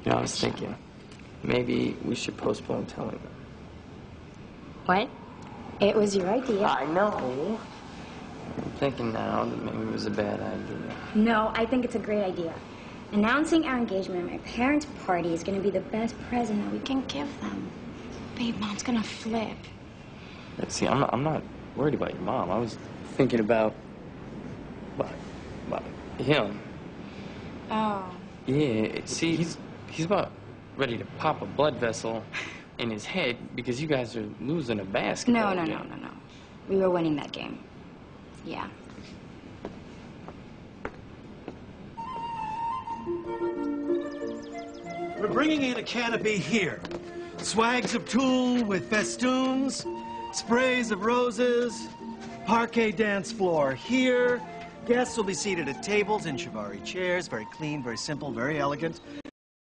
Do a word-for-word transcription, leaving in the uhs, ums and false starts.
You know, I was thinking, maybe we should postpone telling them. What? It was your idea. I know. I'm thinking now that maybe it was a bad idea. No, I think it's a great idea. Announcing our engagement at my parents' party is going to be the best present that we can give them. Babe, Mom's going to flip. See, I'm not, I'm not worried about your mom. I was thinking about, about, about him. Oh. Yeah, see, he's, he's about ready to pop a blood vessel in his head because you guys are losing a basketball No, no, game. no, no, no. We were winning that game. Yeah. We're bringing in a canopy here. Swags of tulle with festoons, sprays of roses, parquet dance floor here. Guests will be seated at tables in Chivari chairs, very clean, very simple, very elegant.